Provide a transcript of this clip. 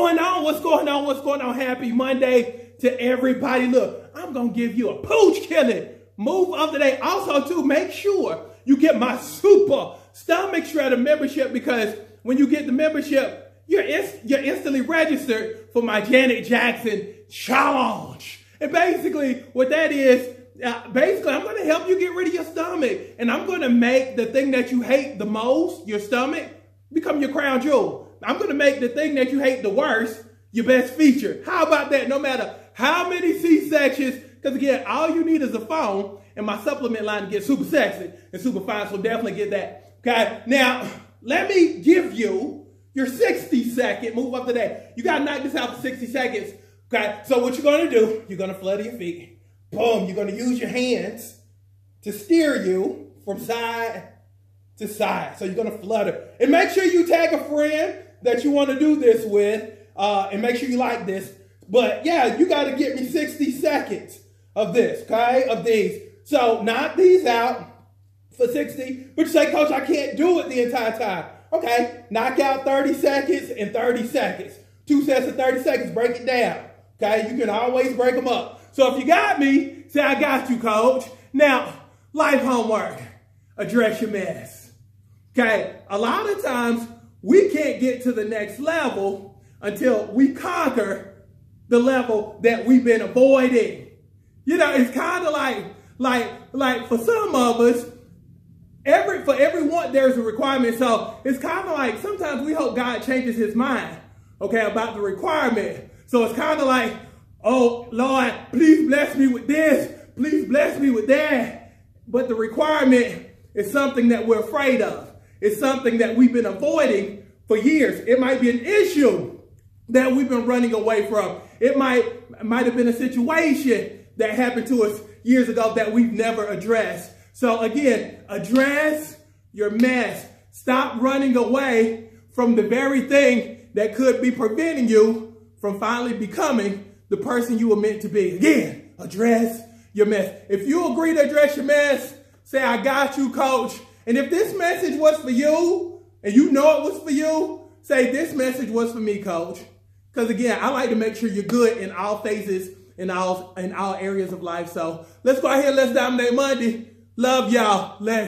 going on? What's going on? What's going on? Happy Monday to everybody. Look, I'm going to give you a pooch killing move of the day. Also, too, make sure you get my super stomach shredder membership, because when you get the membership, you're instantly registered for my Janet Jackson challenge. And basically, what that is, I'm going to help you get rid of your stomach. And I'm going to make the thing that you hate the most, your stomach, become your crown jewel. I'm going to make the thing that you hate the worst your best feature. How about that? No matter how many C-sections, because again, all you need is a phone, and my supplement line to get super sexy and super fine, so definitely get that. Okay, now, let me give you your 60-second move of the day. You got to knock this out for 60 seconds. Okay, so what you're going to do, you're going to flutter your feet. Boom, you're going to use your hands to steer you from side to side. So you're going to flutter. And make sure you tag a friend that you want to do this with, and make sure you like this. But yeah, you got to get me 60 seconds of this, okay, of these. So knock these out for 60, but you say, Coach, I can't do it the entire time. Okay, knock out 30 seconds and 30 seconds. 2 sets of 30 seconds, break it down. Okay, you can always break them up. So if you got me, say, I got you, Coach. Now, life homework, address your mess. Okay, a lot of times we can't get to the next level until we conquer the level that we've been avoiding. You know, it's kind of like for some of us, for everyone, there's a requirement. So it's kind of like sometimes we hope God changes his mind, okay, about the requirement. So it's kind of like, oh, Lord, please bless me with this. Please bless me with that. But the requirement is something that we're afraid of. It's something that we've been avoiding for years. It might be an issue that we've been running away from. It might have been a situation that happened to us years ago that we've never addressed. So again, address your mess. Stop running away from the very thing that could be preventing you from finally becoming the person you were meant to be. Again, address your mess. If you agree to address your mess, say, I got you, Coach. And if this message was for you, and you know it was for you, say, this message was for me, Coach. Because again, I like to make sure you're good in all phases, in all areas of life. So let's go ahead and let's dominate Monday. Love y'all. Let's